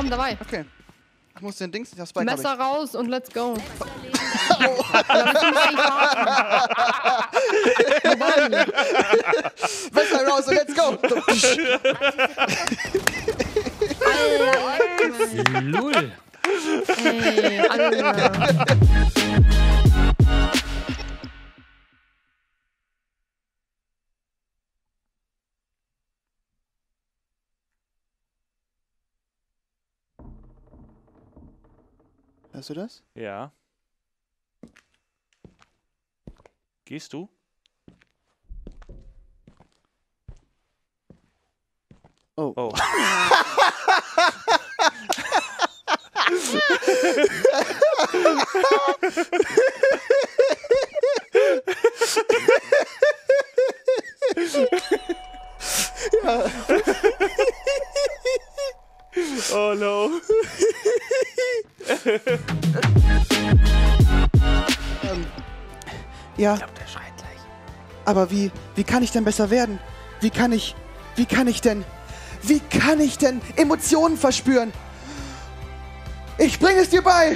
komm, dabei. Okay. Ich muss den Dings nicht aufs Bike Messer raus und let's go. Messer raus und let's go. Lull. Ey, Alter. Hörst du das? Ja. Gehst du? Oh. Oh. Oh no. Ja. Ich glaube, der schreit gleich. Aber wie kann ich denn besser werden? Wie kann ich denn Emotionen verspüren? Ich bring es dir bei!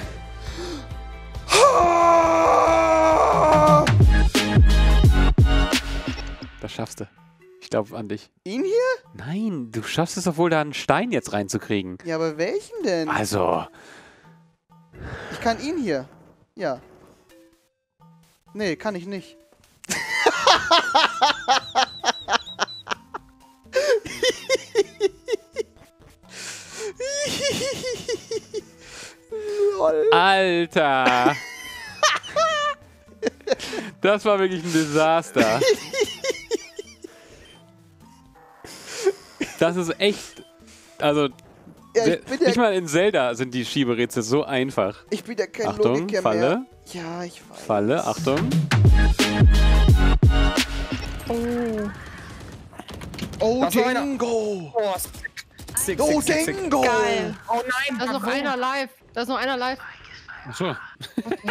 Das schaffst du. Ich glaube an dich. Ihn hier? Nein, du schaffst es doch wohl, da einen Stein jetzt reinzukriegen. Ja, aber welchen denn? Also, Ich kann ihn hier. Ja. Nee, kann ich nicht. Lol. Alter. Das war wirklich ein Desaster. Das ist echt, also Ja, ich bin ja, nicht mal in Zelda sind die Schieberätsel so einfach. ich bin ja kein Achtung, Logiker Falle. mehr. Ja, ich weiß. Falle, Achtung. Oh, Das war einer. Dingo! Oh, sick, Oh, sick, sick, sick. Dingo! Geil. Oh nein, Da ist noch einer live. Da ist noch einer live. Achso.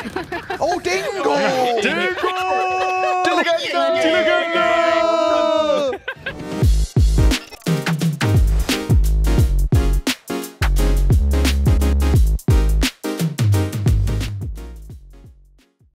Oh, Dingo! Dingo! Die Legende!